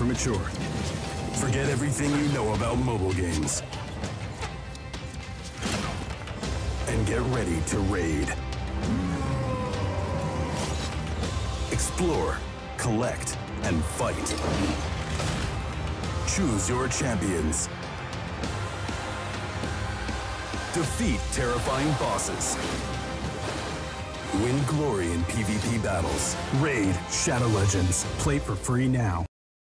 for mature. Forget everything you know about mobile games. And get ready to raid. Explore, collect, and fight. Choose your champions. Defeat terrifying bosses. Win glory in PvP battles. Raid Shadow Legends. Play for free now.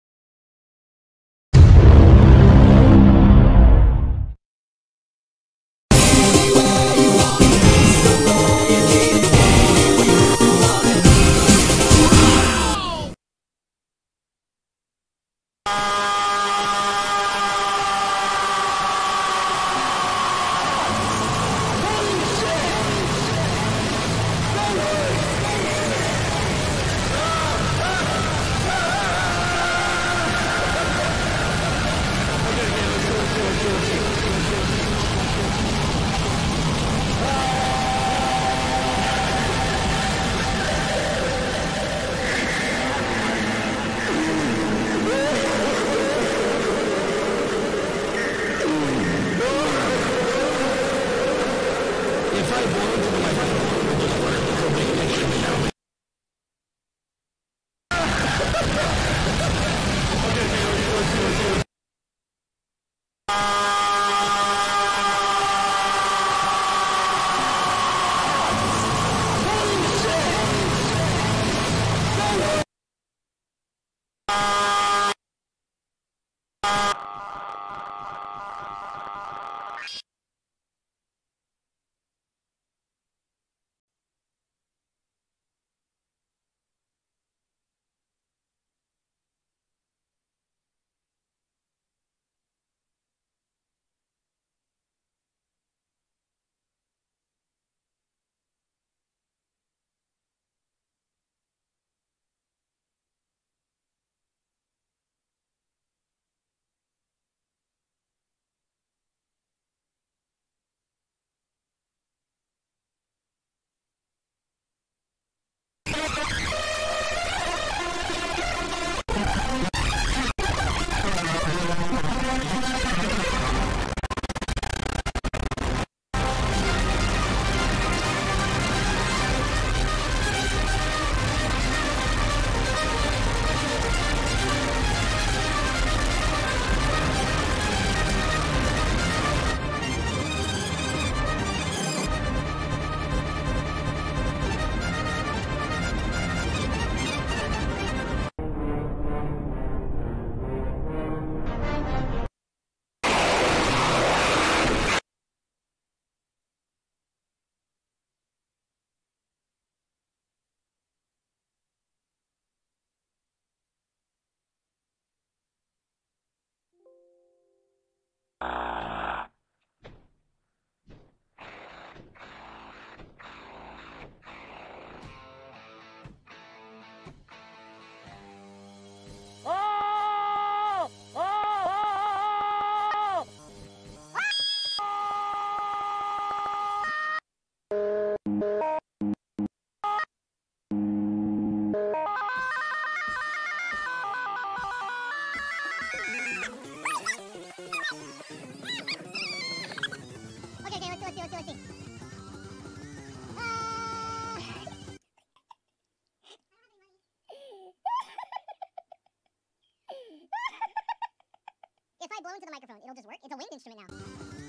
If I blow into the microphone, it'll just work. It's a wind instrument now.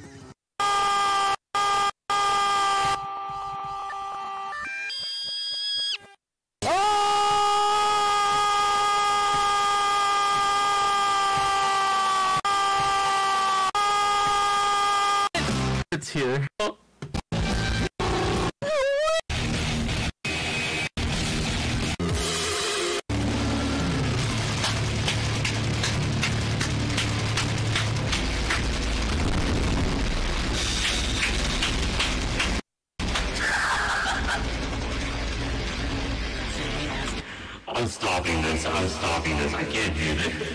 It's here. I'm stopping this, I can't do this.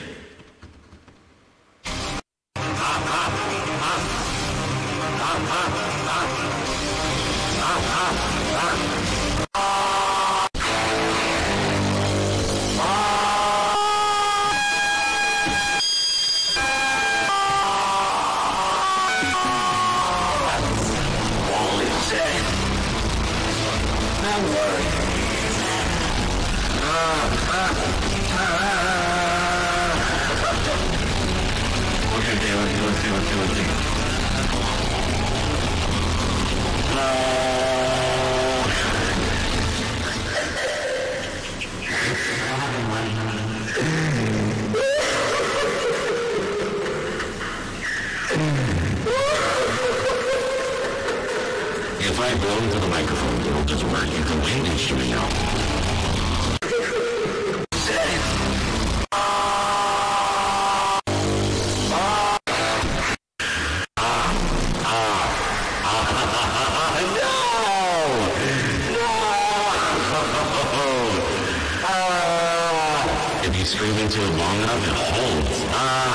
If I blow into the microphone, it'll just work. It's a wind instrument now. If you scream into it long enough, it holds.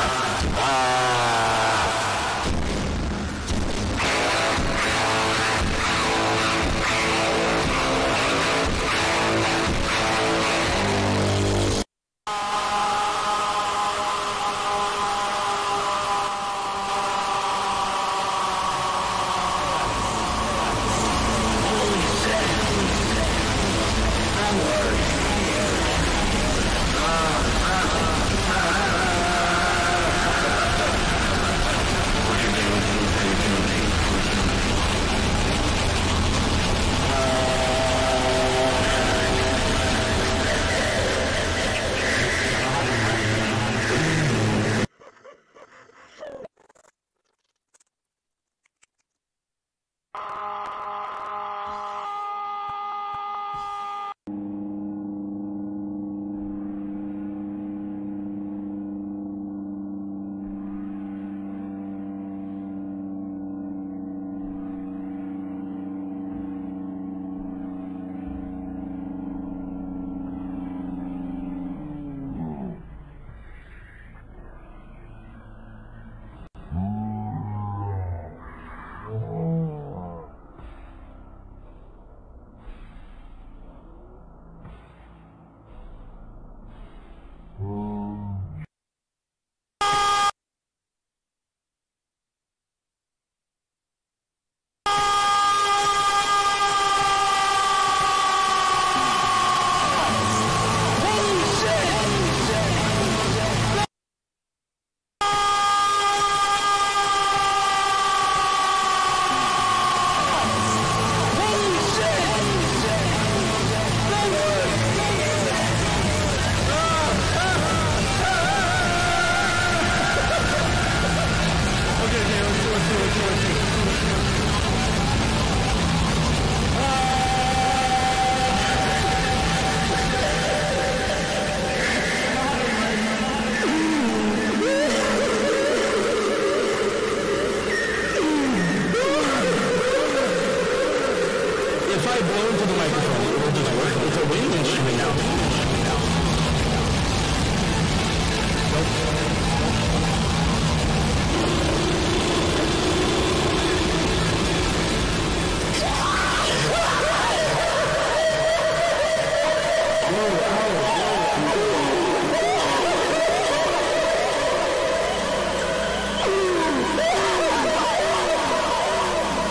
I blow into the microphone, it will just work. It's a wind instrument now.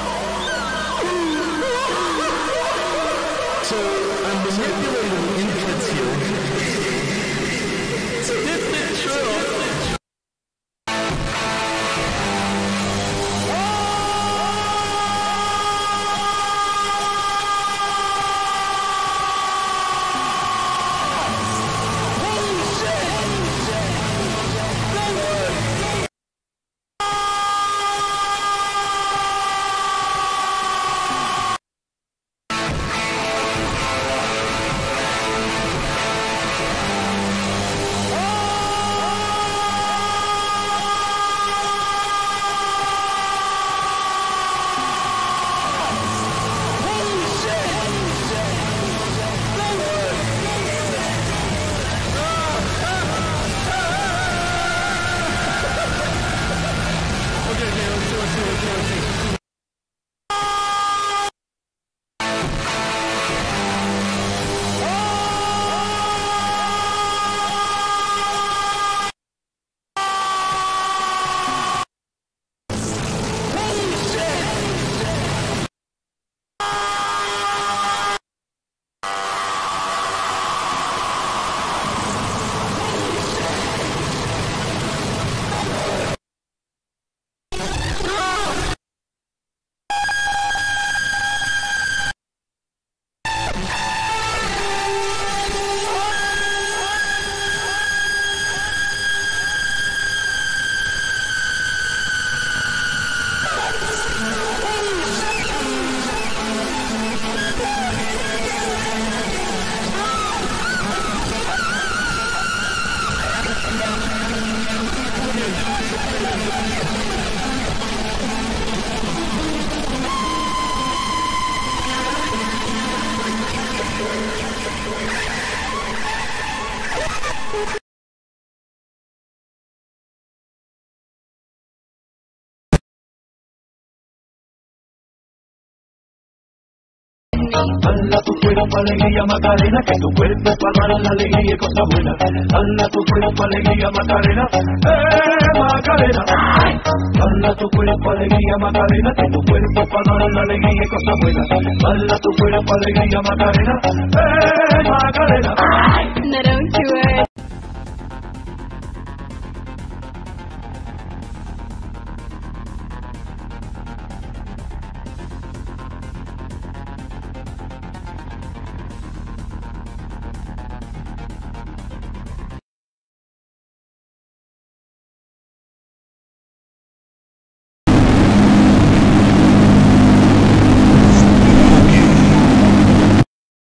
So I'm manipulating input Dala tu cuerpo alegría Macarena, que tu cuerpo es para dar la alegría y cosas buenas. Dala tu cuerpo alegría Macarena, Macarena. Dala tu cuerpo alegría Macarena, que tu cuerpo es para dar la alegría y cosas buenas. Dala tu cuerpo alegría Macarena, Macarena.